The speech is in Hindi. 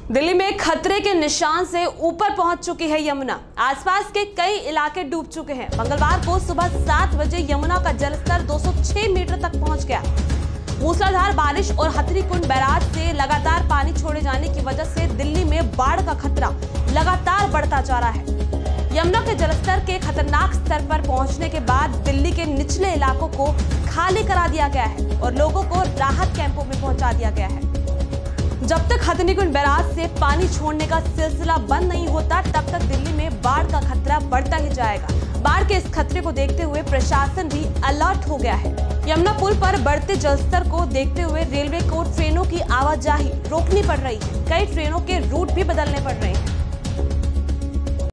दिल्ली में खतरे के निशान से ऊपर पहुंच चुकी है यमुना। आसपास के कई इलाके डूब चुके हैं। मंगलवार को सुबह 7 बजे यमुना का जलस्तर 206 मीटर तक पहुंच गया। मूसलाधार बारिश और हथनीकुंड बैराज से लगातार पानी छोड़े जाने की वजह से दिल्ली में बाढ़ का खतरा लगातार बढ़ता जा रहा है। यमुना के जलस्तर के खतरनाक स्तर पर पहुंचने के बाद दिल्ली के निचले इलाकों को खाली करा दिया गया है और लोगों को राहत कैंपों में पहुंचा दिया गया है। जब तक हथनीकुंड बैराज से पानी छोड़ने का सिलसिला बंद नहीं होता, तब तक दिल्ली में बाढ़ का खतरा बढ़ता ही जाएगा। बाढ़ के इस खतरे को देखते हुए प्रशासन भी अलर्ट हो गया है। यमुना पुल पर बढ़ते जलस्तर को देखते हुए रेलवे को ट्रेनों की आवाजाही रोकनी पड़ रही है। कई ट्रेनों के रूट भी बदलने पड़ रहे हैं।